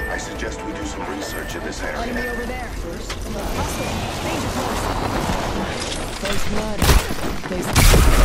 I suggest we do some research in this area. Enemy over there. Hostile. Danger close. First blood. There's